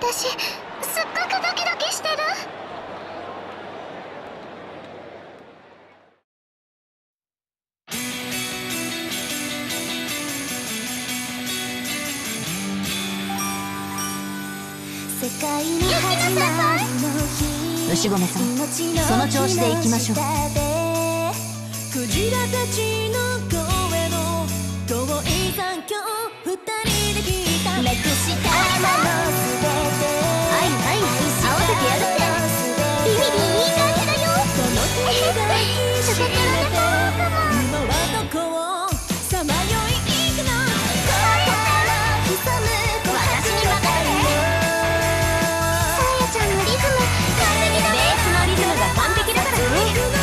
私すっごくドキドキしてる。世界の始まりの日、 牛込さん、その調子でいきましょう。 クジラたちの声の遠い残響、二人で聞いたなくしたものすべて、 はいはい、合わせてやるって。 ビビビいい感じだよ。 その手が抱きしめて、今はどこをさまよい行くの。 潜む私に任せて。 さやちゃんのリズム完璧だね。 ベースのリズムが完璧だからね。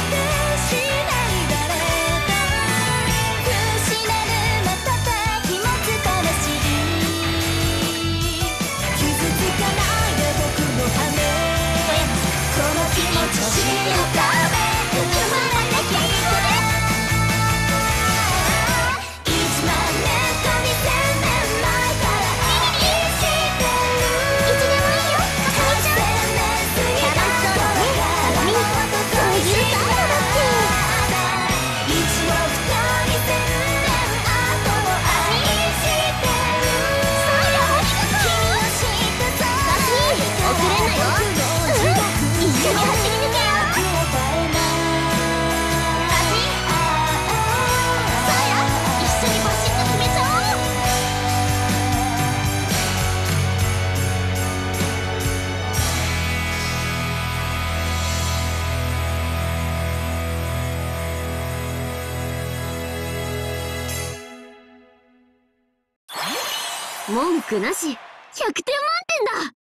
文句なし、100点満点だ。